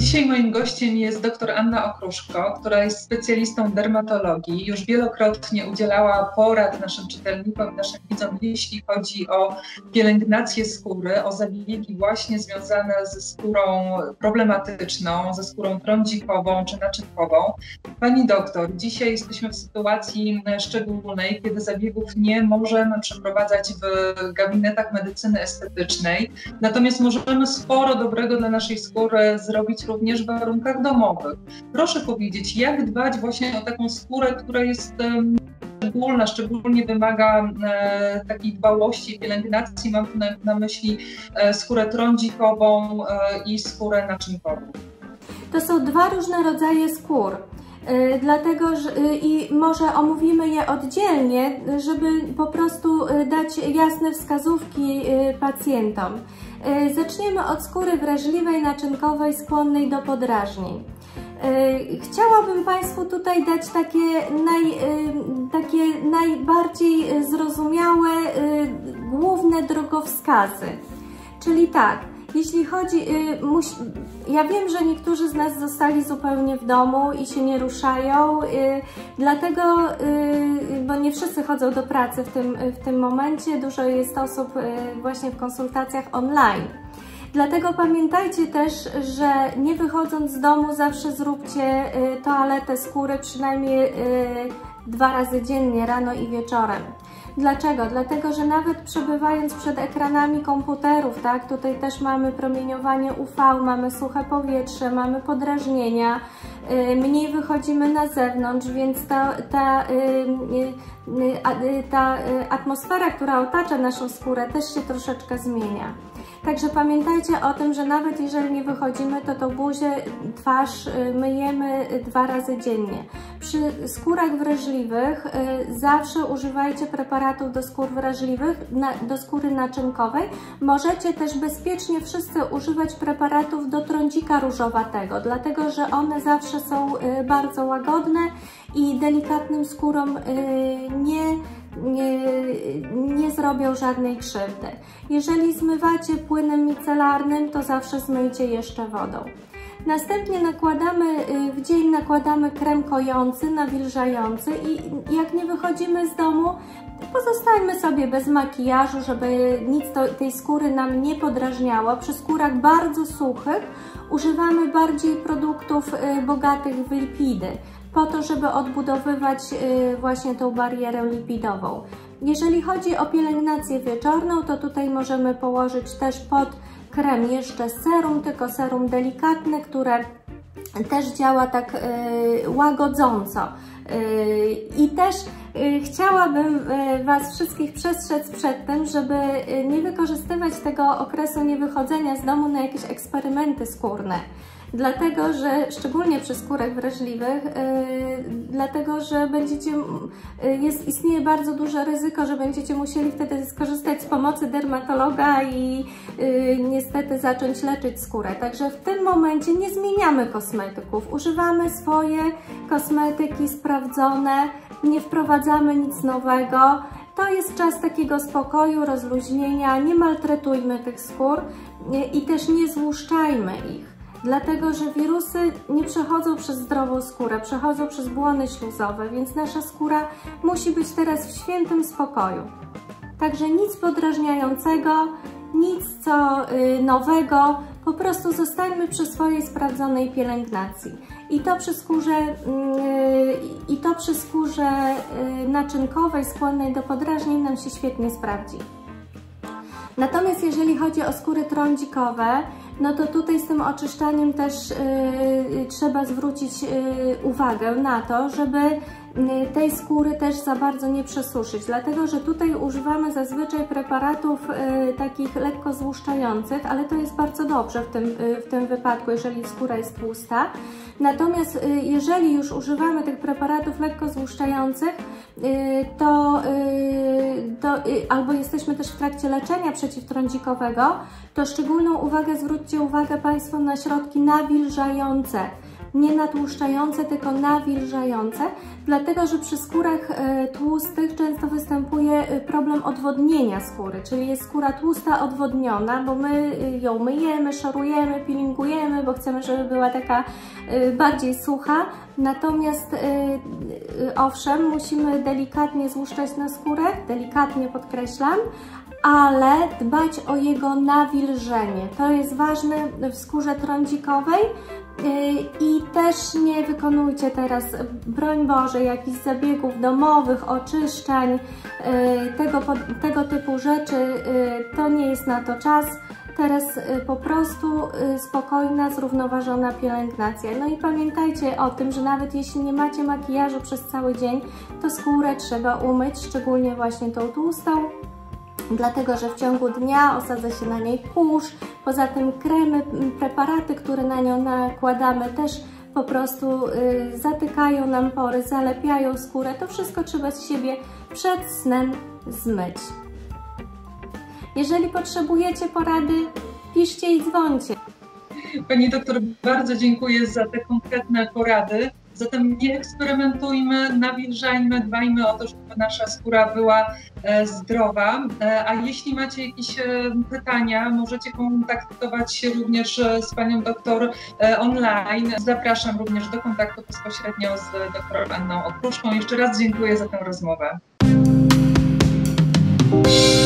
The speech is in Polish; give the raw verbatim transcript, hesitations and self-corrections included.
Dzisiaj moim gościem jest dr Anna Okruszko, która jest specjalistą dermatologii. Już wielokrotnie udzielała porad naszym czytelnikom, naszym widzom, jeśli chodzi o pielęgnację skóry, o zabiegi właśnie związane ze skórą problematyczną, ze skórą trądzikową czy naczynkową. Pani doktor, dzisiaj jesteśmy w sytuacji szczególnej, kiedy zabiegów nie możemy przeprowadzać w gabinetach medycyny estetycznej, natomiast możemy sporo dobrego dla naszej skóry zrobić również w warunkach domowych. Proszę powiedzieć, jak dbać właśnie o taką skórę, która jest um, szczególna, szczególnie wymaga e, takiej dbałości, pielęgnacji. Mam tu na, na myśli e, skórę trądzikową e, i skórę naczynkową. To są dwa różne rodzaje skór. Yy, dlatego, że, yy, i może omówimy je oddzielnie, żeby po prostu yy, dać jasne wskazówki yy, pacjentom. Yy, zaczniemy od skóry wrażliwej, naczynkowej, skłonnej do podrażnień. Yy, chciałabym Państwu tutaj dać takie, naj, yy, takie najbardziej zrozumiałe, yy, główne drogowskazy. Czyli tak, jeśli chodzi, yy, musi, ja wiem, że niektórzy z nas zostali zupełnie w domu i się nie ruszają, yy, dlatego, yy, bo nie wszyscy chodzą do pracy w tym, w tym momencie, dużo jest osób yy, właśnie w konsultacjach online. Dlatego pamiętajcie też, że nie wychodząc z domu zawsze zróbcie yy, toaletę skóry przynajmniej yy, dwa razy dziennie, rano i wieczorem. Dlaczego? Dlatego, że nawet przebywając przed ekranami komputerów, tak, tutaj też mamy promieniowanie U V, mamy suche powietrze, mamy podrażnienia, yy, mniej wychodzimy na zewnątrz, więc ta, ta, yy, yy, ta yy, atmosfera, która otacza naszą skórę, też się troszeczkę zmienia. Także pamiętajcie o tym, że nawet jeżeli nie wychodzimy, to tą buzię, twarz myjemy dwa razy dziennie. Przy skórach wrażliwych y, zawsze używajcie preparatów do skór wrażliwych, na, do skóry naczynkowej. Możecie też bezpiecznie wszyscy używać preparatów do trądzika różowatego, dlatego że one zawsze są y, bardzo łagodne i delikatnym skórom y, nie Nie, nie zrobią żadnej krzywdy. Jeżeli zmywacie płynem micelarnym, to zawsze zmyjcie jeszcze wodą. Następnie nakładamy, w dzień nakładamy krem kojący, nawilżający i jak nie wychodzimy z domu, pozostańmy sobie bez makijażu, żeby nic do tej skóry nam nie podrażniało. Przy skórach bardzo suchych używamy bardziej produktów bogatych w lipidy, po to, żeby odbudowywać właśnie tą barierę lipidową. Jeżeli chodzi o pielęgnację wieczorną, to tutaj możemy położyć też pod krem jeszcze serum, tylko serum delikatne, które też działa tak łagodząco. I też chciałabym Was wszystkich przestrzec przed tym, żeby nie wykorzystywać tego okresu niewychodzenia z domu na jakieś eksperymenty skórne. Dlatego, że szczególnie przy skórach wrażliwych, yy, dlatego, że będziecie, yy, jest, istnieje bardzo duże ryzyko, że będziecie musieli wtedy skorzystać z pomocy dermatologa i yy, niestety zacząć leczyć skórę. Także w tym momencie nie zmieniamy kosmetyków, używamy swoje kosmetyki sprawdzone, nie wprowadzamy nic nowego. To jest czas takiego spokoju, rozluźnienia, nie maltretujmy tych skór yy, i też nie złuszczajmy ich. Dlatego, że wirusy nie przechodzą przez zdrową skórę, przechodzą przez błony śluzowe, więc nasza skóra musi być teraz w świętym spokoju. Także nic podrażniającego, nic co y, nowego, po prostu zostańmy przy swojej sprawdzonej pielęgnacji. I to przy skórze, y, i to przy skórze y, naczynkowej, skłonnej do podrażnień nam się świetnie sprawdzi. Natomiast jeżeli chodzi o skóry trądzikowe, no to tutaj z tym oczyszczaniem też yy, trzeba zwrócić yy, uwagę na to, żeby yy, tej skóry też za bardzo nie przesuszyć, dlatego że tutaj używamy zazwyczaj preparatów yy, takich lekko złuszczających, ale to jest bardzo dobrze w tym, yy, w tym wypadku, jeżeli skóra jest tłusta. Natomiast yy, jeżeli już używamy tych preparatów lekko złuszczających, yy, to, yy, to yy, albo jesteśmy też w trakcie leczenia przeciwtrądzikowego, to szczególną uwagę zwróćcie uwagę Państwo na środki nawilżające. Nie natłuszczające, tylko nawilżające, dlatego że przy skórach tłustych często występuje sobie problem odwodnienia skóry, czyli jest skóra tłusta, odwodniona, bo my ją myjemy, szorujemy, peelingujemy, bo chcemy, żeby była taka bardziej sucha. Natomiast owszem, musimy delikatnie złuszczać na skórę, delikatnie podkreślam, ale dbać o jego nawilżenie. To jest ważne w skórze trądzikowej. I też nie wykonujcie teraz, broń Boże, jakichś zabiegów domowych, oczyszczań, tego, tego typu rzeczy. To nie jest na to czas. Teraz po prostu spokojna, zrównoważona pielęgnacja. No i pamiętajcie o tym, że nawet jeśli nie macie makijażu przez cały dzień, to skórę trzeba umyć, szczególnie właśnie tą tłustą, dlatego że w ciągu dnia osadza się na niej kurz. Poza tym kremy, preparaty, które na nią nakładamy, też po prostu y, zatykają nam pory, zalepiają skórę. To wszystko trzeba z siebie przed snem zmyć. Jeżeli potrzebujecie porady, piszcie i dzwońcie. Pani doktor, bardzo dziękuję za te konkretne porady. Zatem nie eksperymentujmy, nawilżajmy, dbajmy o to, żeby nasza skóra była zdrowa. A jeśli macie jakieś pytania, możecie kontaktować się również z panią doktor online. Zapraszam również do kontaktu bezpośrednio z doktor Anną Okruszką. Jeszcze raz dziękuję za tę rozmowę.